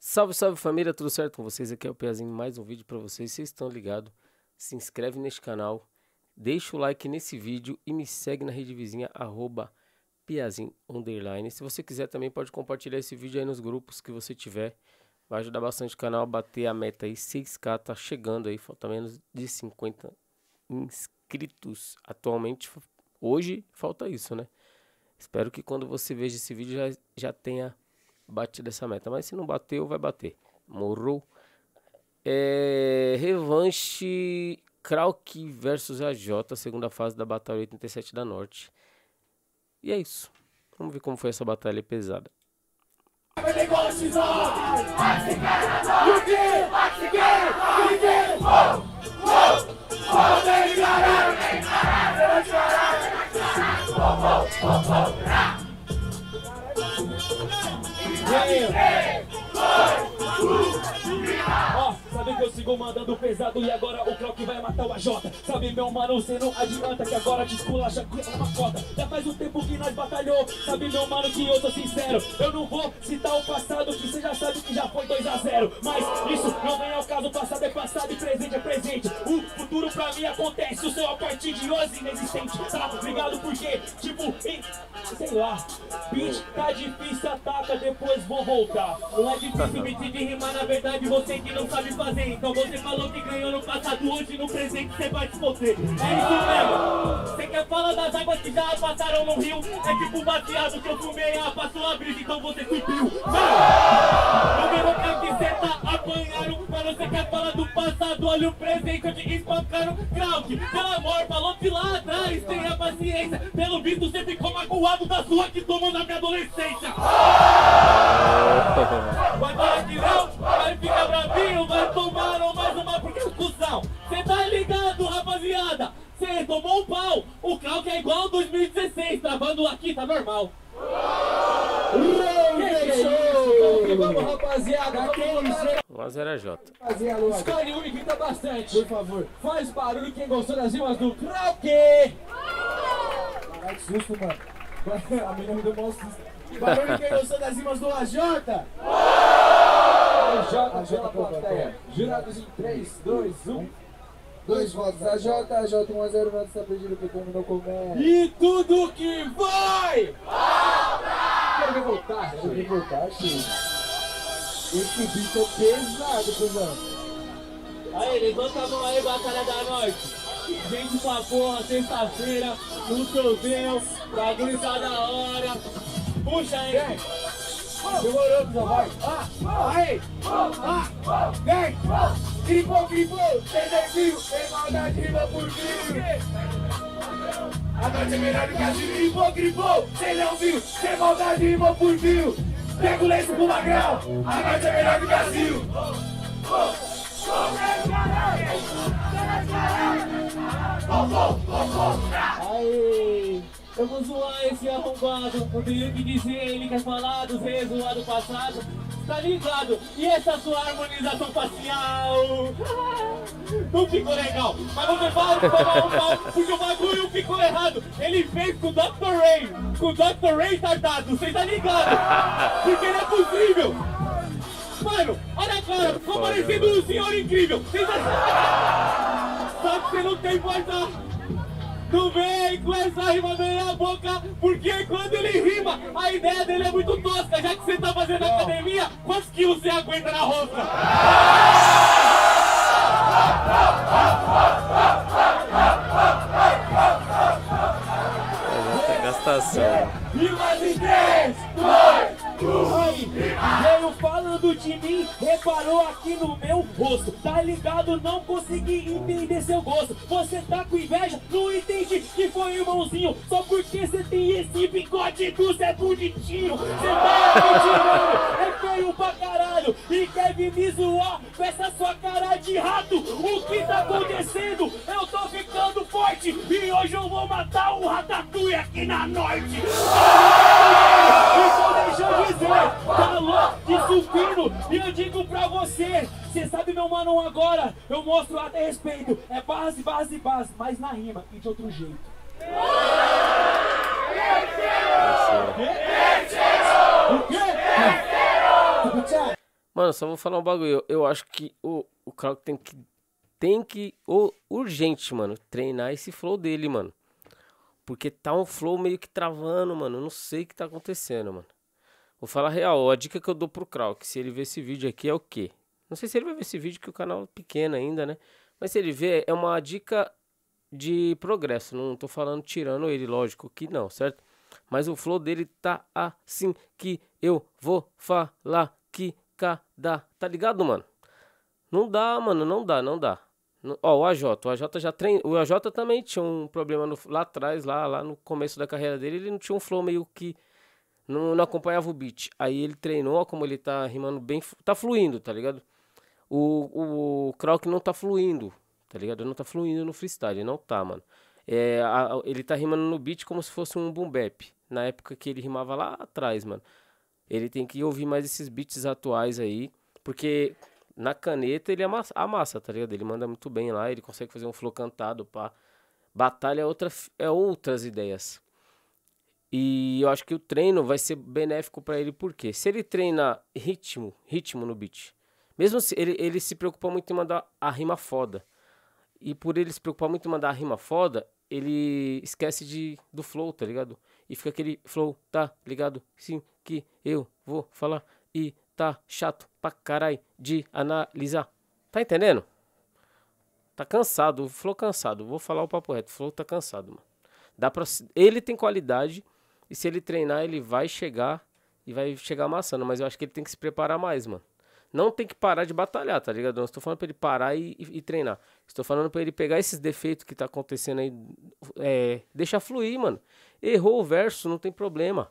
Salve, salve família, tudo certo com vocês? Aqui é o Piazinho, mais um vídeo pra vocês. Vocês estão ligados? Se inscreve neste canal, deixa o like nesse vídeo e me segue na rede vizinha, @Piazinho_. Se você quiser também pode compartilhar esse vídeo aí nos grupos que você tiver. Vai ajudar bastante o canal a bater a meta aí, 6k, tá chegando aí, falta menos de 50 inscritos atualmente. Hoje falta isso, né? Espero que quando você veja esse vídeo já tenha batido essa meta, mas se não bateu, vai bater. Morrou. Revanche Krauk versus AJ, segunda fase da Batalha 87 da Norte. E é isso. Vamos ver como foi essa batalha pesada. Sabe que eu sigo mandando pesado e agora o Krauk vai matar o AJ. Sabe meu mano, cê não adianta que agora te esculacha com uma cota. Já faz um tempo que nós batalhou, sabe meu mano que eu tô sincero. Eu não vou citar o passado que cê já sabe que já foi 2-0. Mas isso não vem ao caso, passado é passado e presente é presente. O futuro pra mim acontece, o seu a partir de hoje inexistente. Tá ligado porque, tipo, sei lá, bitch, tá difícil, ataca, depois vou voltar. Não é difícil me de rimar, na verdade você que não sabe fazer. Então você falou que ganhou no passado, hoje no presente você vai se foder. É isso mesmo. Você quer falar das águas que já passaram no rio? É tipo baseado que eu fumei, passou a brisa, então você subiu. No mesmo tempo que você tá apanhando, mas você quer falar do passado, olha o presente, eu te espancando. Krauk, pelo amor, falou de lá atrás, tenha paciência. Pelo visto você ficou magoado da sua que tomou na minha adolescência. Vai falar que não, vai ficar bravinho, vai tomaram mais uma percussão. Cê tá ligado, rapaziada? Cê tomou um pau. O Krauk é igual 2016, travando aqui, tá normal. Vamos, rapaziada, 1-0 AJ. escolhe um e grita bastante. Por favor. Faz barulho quem gostou das rimas do Krauk. Caralho, que susto, mano. A menina me deu um susto. Barulho quem gostou das rimas do AJ. AJ pela plateia. Jurados em 3, 2, 1. 2 votos AJ, 1-0, nada está perdido porque terminou com o E tudo que vai! Quero revoltar, Quero revoltar, tio. Esse bicho é pesado, cuzão. Aí, levanta a mão aí, Batalha da Norte. Gente pra porra, sexta-feira, no choveu, bagulho tá da hora. Puxa aí! Demorou, cuzão, vai. Aí! Vem! Gripou, tem desvio, tem maldade, rima por fio. A noite é melhor do que a gripou, cê não viu, tem maldade, rima por fio. Pega o lenço pro magrão, a noite é melhor do que a Zil. Aí, eu vou zoar esse arrombado, não tenho o que dizer, ele quer falar dos reis do passado, tá ligado? E essa sua harmonização facial não ficou legal, mas você fala que tomar um pau porque o bagulho ficou errado. Ele fez com o Dr. Ray tardado, cês tá ligado? Porque não é possível. Mano, olha a cara, ficou parecendo um senhor incrível. Só que você não tem voz. Não vem com essa rima meia boca, porque quando ele rima, a ideia dele é muito tosca. Já que você tá fazendo academia, quantos quilos você aguenta na rosca? Gastação. Rimas em 3, 2, 1. Aí, veio falando de mim, reparou aqui no meu rosto. Tá ligado? Não consegui entender seu gosto. Você tá com inveja? Não entendi que foi irmãozinho. Só porque você tem esse bigode do Zé Bonitinho. Você tá me tirando, é feio pra caralho. E quer vir me zoar com essa sua cara de rato. O que tá acontecendo? Eu tô ficando forte e hoje eu vou matar o Ratatouille aqui na Norte. Então deixa eu dizer, falou de supino e eu digo pra você, cê sabe meu mano agora, eu mostro até respeito, é base, mas na rima e de outro jeito. O quê? Mano, só vou falar um bagulho. Eu acho que o Krauk tem que urgente, mano, treinar esse flow dele, mano. Porque tá um flow meio que travando, mano. Eu não sei o que tá acontecendo, mano. Vou falar real, a dica que eu dou pro Krauk, se ele ver esse vídeo aqui, é o quê? Não sei se ele vai ver esse vídeo, que o canal é pequeno ainda, né? Mas se ele ver, é uma dica de progresso. Não tô falando tirando ele, lógico que não, certo? Mas o flow dele tá assim que eu vou falar que cada... Tá ligado, mano? Não dá, mano, não dá. Ó, o AJ já treina. O AJ também tinha um problema lá atrás, lá no começo da carreira dele. Ele não tinha um flow meio que não acompanhava o beat. Aí ele treinou, como ele tá rimando bem, tá fluindo, tá ligado? O Krauk não tá fluindo, tá ligado? Não tá fluindo no freestyle, não tá, mano. Ele tá rimando no beat como se fosse um boom bap. Na época que ele rimava lá atrás, mano. Ele tem que ouvir mais esses beats atuais aí, porque na caneta ele amassa, tá ligado? Ele manda muito bem lá, ele consegue fazer um flow cantado, pá. Batalha é outras ideias. E eu acho que o treino vai ser benéfico pra ele, porque se ele treina ritmo no beat, mesmo se ele se preocupa muito em mandar a rima foda. E por ele se preocupar muito em mandar a rima foda, ele esquece do flow, tá ligado? E fica aquele flow, tá ligado? Sim, que eu vou falar e tá chato pra caralho de analisar. Tá entendendo? Tá cansado, o flow cansado. Vou falar o papo reto, o flow tá cansado, mano. Ele tem qualidade e se ele treinar, ele vai chegar e vai chegar amassando. Mas eu acho que ele tem que se preparar mais, mano. Não tem que parar de batalhar, tá ligado? Não estou falando pra ele parar e treinar. Estou falando pra ele pegar esses defeitos que tá acontecendo aí. Deixa fluir, mano. Errou o verso, não tem problema.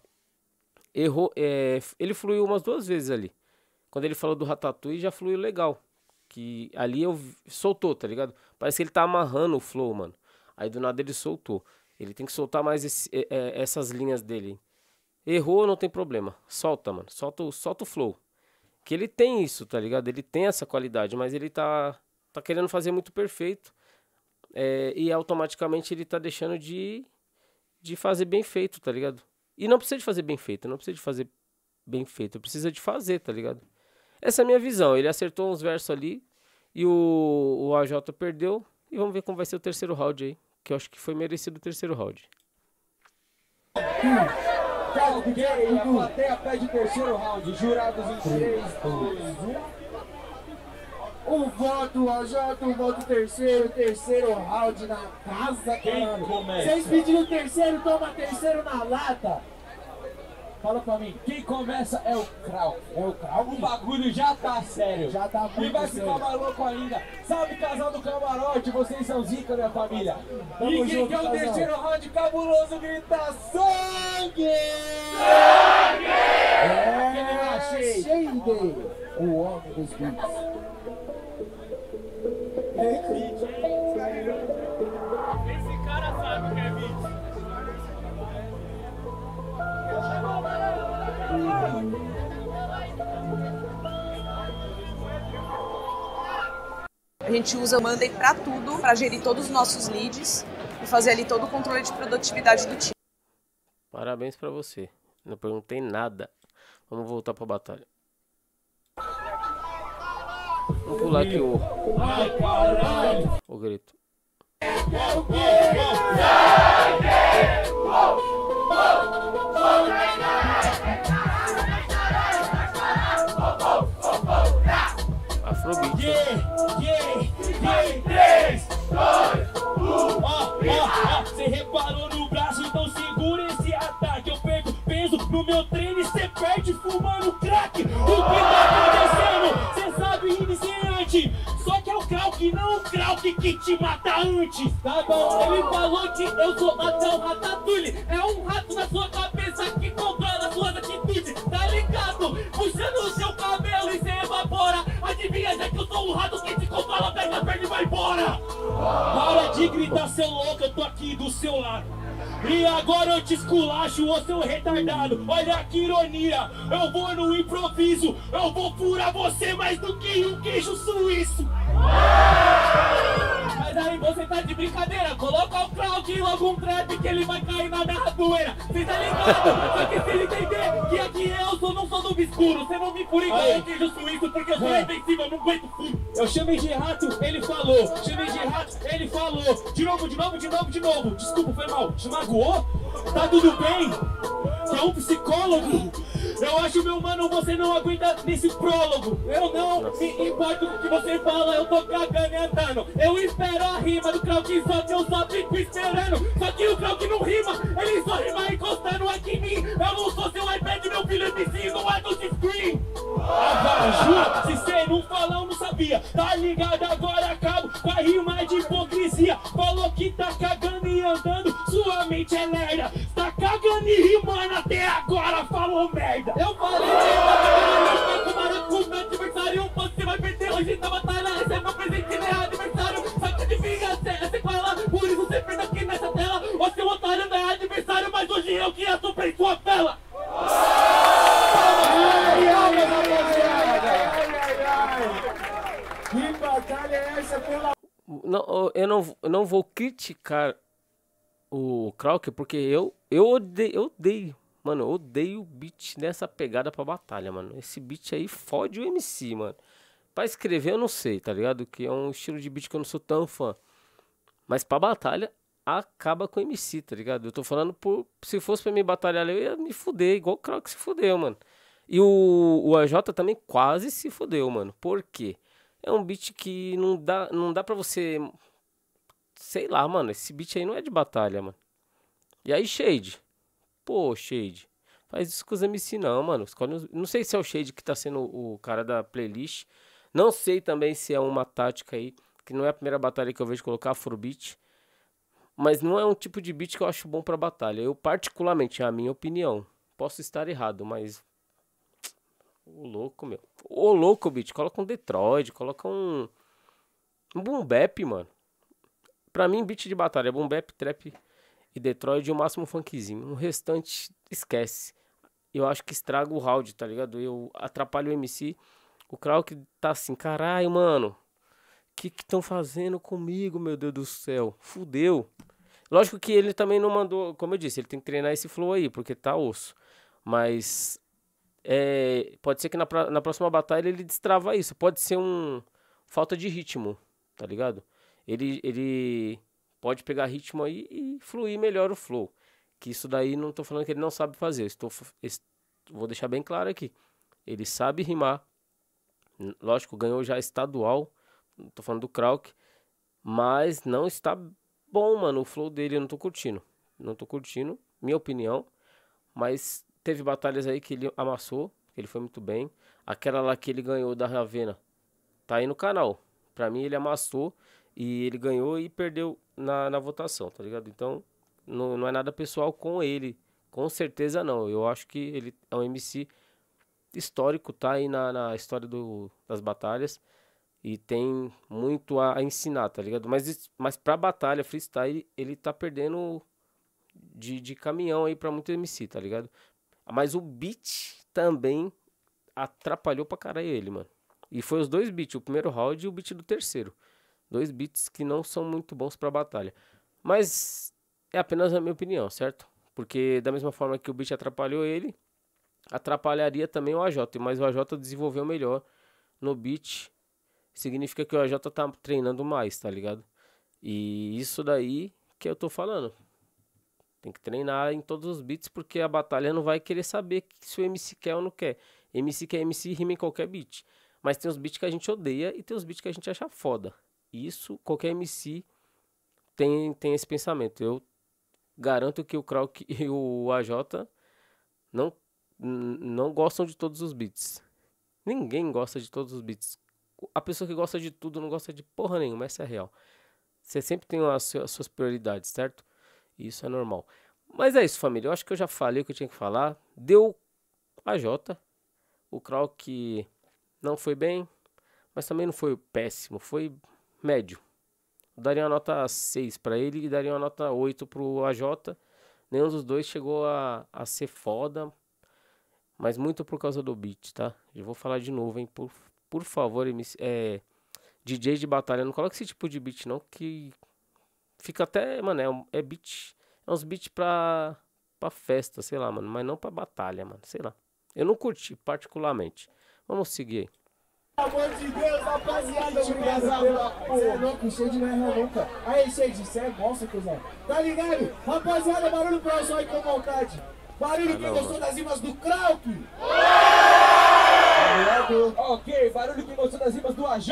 Ele fluiu umas 2 vezes ali. Quando ele falou do Ratatouille, já fluiu legal. Que ali soltou, tá ligado? Parece que ele tá amarrando o flow, mano. Aí do nada ele soltou. Ele tem que soltar mais essas linhas dele. Errou, não tem problema. Solta, mano. Solta o flow. Que ele tem isso, tá ligado? Ele tem essa qualidade, mas ele tá querendo fazer muito perfeito. E automaticamente ele tá deixando de fazer bem feito, tá ligado? E não precisa de fazer bem feito, precisa de fazer, tá ligado? Essa é a minha visão. Ele acertou uns versos ali e o AJ perdeu. E vamos ver como vai ser o terceiro round aí, que eu acho que foi merecido o terceiro round. Thiago Figueiredo, a plateia pede terceiro round. Jurados em 3, 2, 1. Um voto, AJ, um voto terceiro round na casa, caralho. Vocês pediram terceiro, toma terceiro na lata. Fala pra mim, quem começa é o Krauk. É o Krauk? O bagulho já tá sério. Já tá muito sério. E vai ficar mais louco ainda. Salve, casal do camarote, vocês são zica, minha família. E quem quer o terceiro round cabuloso grita sangue! Sangue! Shade, o homem dos beats. Esse cara sabe o que é beat. A gente usa o Monday pra tudo, pra gerir todos os nossos leads e fazer ali todo o controle de produtividade do time. Parabéns pra você. Não perguntei nada. Vamos voltar pra batalha. Vamos pular aqui o grito. Afrobeat. 3, 2, 1. Cê reparou no braço, então segura esse ataque. Eu perco peso no meu treino e cê perde fumando crack. O que tá acontecendo? Cê sabe, iniciante. Só que é o Krauk, não o Krauk que te mata antes. Tá bom, ele falou que eu sou até o Ratatouille. É um rato na sua cabeça que controla suas atitudes. Tá ligado? Puxando o seu cabelo e cê evapora. Adivinha, já que eu sou um rato que te controla, pega a perna e vai embora. Para de gritar, seu louco, eu tô aqui do seu lado. E agora eu te esculacho, ô seu retardado. Olha que ironia, eu vou no improviso. Eu vou furar você mais do que um queijo suíço. Mas aí você tá de brincadeira. Coloca o Krauk e logo um trap que ele vai cair na minha ratoeira. Cê tá ligado? Só que se ele entender que aqui eu não sou do obscuro. Cê não me fura igual eu queijo suíço, porque eu sou invencível, eu não aguento furo. Eu chamei de rato, ele falou. Chamei de rato, ele falou. De novo. Desculpa, foi mal. Te magoou? Tá tudo bem? Você é um psicólogo? Eu acho, meu mano, você não aguenta nesse prólogo. Eu não me importo com o que você fala, eu tô cagando e andando. Eu espero a rima do Krauk, só que eu só fico esperando. Só que o Krauk não rima, ele só rima encostando aqui em mim. Eu não sou seu iPad, meu filho MC, não é do screen. Agora, juro, se cê não fala, eu não sabia. Tá ligado, agora acabo com a rima de hipocrisia. Falou que tá cagando e andando, sua mente é lerda. Tá cagando e rimando até agora, falou merda. Eu falei com meu adversário, você vai perder hoje na batalha. Esse é meu presente, né, adversário. Saca de vingança, é sequela. Por isso você perde aqui nessa tela. O seu otário não é adversário, mas hoje eu que assuprei sua vela. Que batalha é essa, pela... Não, eu não vou criticar o Krauk, porque eu odeio. Mano, eu odeio o beat nessa pegada pra batalha, mano. Esse beat aí fode o MC, mano. Pra escrever eu não sei, tá ligado? Que é um estilo de beat que eu não sou tão fã. Mas pra batalha, acaba com o MC, tá ligado? Eu tô falando por... Se fosse pra mim batalhar, eu ia me fuder, igual o Krauk se fudeu, mano. E o AJ também quase se fudeu, mano. Por quê? É um beat que não dá pra você... Sei lá, mano. Esse beat aí não é de batalha, mano. E aí, Shade... Pô, Shade, faz isso com os MC não, mano. Não sei se é o Shade que tá sendo o cara da playlist. Não sei também se é uma tática aí, que não é a primeira batalha que eu vejo colocar Afrobeat. Mas não é um tipo de beat que eu acho bom pra batalha. Eu particularmente, é a minha opinião. Posso estar errado, mas... Ô louco, meu. Ô louco, beat. Coloca um Detroit, coloca um boom bap, mano. Pra mim, beat de batalha é boom bap, trap... E Detroit o máximo funkzinho. O restante esquece. Eu acho que estraga o round, tá ligado? Eu atrapalho o MC. O Krauk tá assim, caralho, mano. O que estão fazendo comigo, meu Deus do céu? Fudeu. Lógico que ele também não mandou, como eu disse, ele tem que treinar esse flow aí, porque tá osso. Mas pode ser que na próxima batalha ele destrava isso. Pode ser falta de ritmo, tá ligado? Ele pode pegar ritmo aí e fluir melhor o flow. Que isso daí não tô falando que ele não sabe fazer. Vou deixar bem claro aqui. Ele sabe rimar. Lógico, ganhou já estadual. Tô falando do Krauk. Mas não está bom, mano. O flow dele eu não tô curtindo. Não tô curtindo, minha opinião. Mas teve batalhas aí que ele amassou. Que ele foi muito bem. Aquela lá que ele ganhou da Ravena. Tá aí no canal. Pra mim ele amassou. E ele ganhou e perdeu na votação, tá ligado? Então, não é nada pessoal com ele. Com certeza não. Eu acho que ele é um MC histórico, tá aí na história das batalhas. E tem muito a ensinar, tá ligado? Mas pra batalha, freestyle, ele tá perdendo de caminhão aí pra muito MC, tá ligado? Mas o beat também atrapalhou pra caralho ele, mano. E foi os dois beats, o primeiro round e o beat do terceiro. Dois beats que não são muito bons pra batalha. Mas é apenas a minha opinião, certo? Porque da mesma forma que o beat atrapalhou ele, atrapalharia também o AJ. Mas o AJ desenvolveu melhor no beat. Significa que o AJ tá treinando mais, tá ligado? E isso daí que eu tô falando. Tem que treinar em todos os beats, porque a batalha não vai querer saber se o MC quer ou não quer. MC quer MC, rima em qualquer beat. Mas tem os beats que a gente odeia e tem os beats que a gente acha foda. Isso, qualquer MC tem esse pensamento. Eu garanto que o Krauk e o AJ não gostam de todos os beats. Ninguém gosta de todos os beats. A pessoa que gosta de tudo não gosta de porra nenhuma, essa é real. Você sempre tem as suas prioridades, certo? Isso é normal. Mas é isso, família. Eu acho que eu já falei o que eu tinha que falar. Deu AJ. O Krauk não foi bem, mas também não foi péssimo. Foi médio. Eu daria uma nota 6 pra ele e daria uma nota 8 pro AJ. Nenhum dos dois chegou a ser foda, mas muito por causa do beat, tá? Eu vou falar de novo, hein? Por favor, DJ de batalha, não coloque esse tipo de beat não, que Fica até, mano, é beat. É uns beats pra festa, sei lá, mano. Mas não pra batalha, mano. Sei lá. Eu não curti, particularmente. Vamos seguir aí. Pelo amor de Deus, rapaziada, obrigado. Você é louco, Shade não erra nunca. Aí, Shade, você é monstro, cuzão. Tá ligado? Rapaziada, barulho pra som aí com vontade. Barulho quem gostou das rimas do Krauk. Ok, barulho quem gostou das rimas do AJ.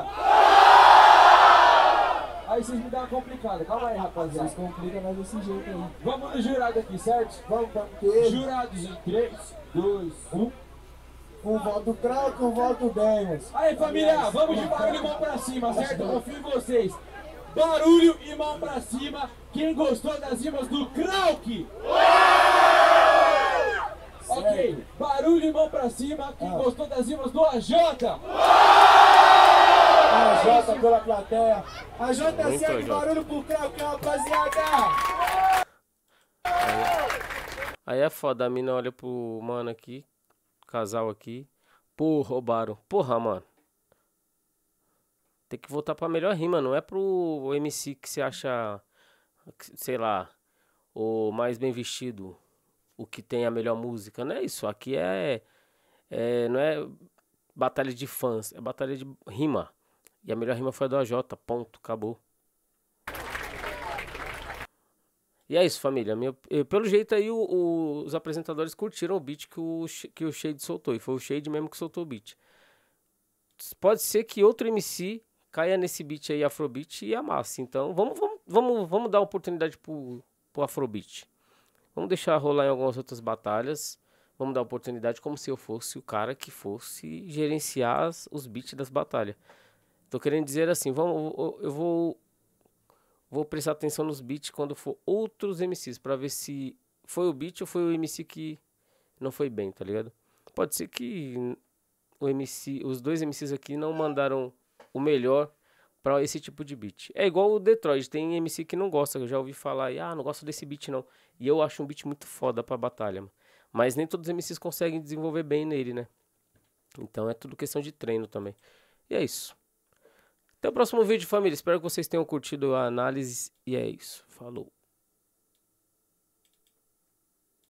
Aí vocês me dão uma complicada. Calma aí, rapaziada. Vocês complicam mais desse jeito aí. Vamos no jurado aqui, certo? Vamos pra quê? Jurados em 3, 2, 1. Um voto Krauk, um voto Demos. Aí, família, vamos de barulho e mão pra cima, certo? Confio em vocês. Barulho e mão pra cima. Quem gostou das rimas do Krauk? Ok, barulho e mão pra cima. Quem gostou das rimas do AJ? AJ pela plateia. AJ Muito segue, AJ. barulho pro Krauk, rapaziada. Aí é foda, a mina olha pro mano aqui, casal aqui. Pô, roubaram. Porra, mano. Tem que voltar pra melhor rima, não é pro MC que você acha, sei lá, o mais bem vestido, o que tem a melhor música. Não é isso, aqui não é batalha de fãs, é batalha de rima. E a melhor rima foi a do AJ, ponto, acabou. E é isso, família. Pelo jeito aí, os apresentadores curtiram o beat que o Shade soltou. E foi o Shade mesmo que soltou o beat. Pode ser que outro MC caia nesse beat aí, Afrobeat, e amasse. Então, vamos dar oportunidade pro Afrobeat. Vamos deixar rolar em algumas outras batalhas. Vamos dar oportunidade como se eu fosse o cara que fosse gerenciar os beats das batalhas. Tô querendo dizer assim, eu vou prestar atenção nos beats quando for outros MCs, pra ver se foi o beat ou foi o MC que não foi bem, tá ligado? Pode ser que os dois MCs aqui não mandaram o melhor pra esse tipo de beat. É igual o Detroit, tem MC que não gosta, eu já ouvi falar, não gosto desse beat não. E eu acho um beat muito foda pra batalha, mano. Mas nem todos os MCs conseguem desenvolver bem nele, né? Então é tudo questão de treino também. E é isso. Até o próximo vídeo, família. Espero que vocês tenham curtido a análise. E é isso. Falou.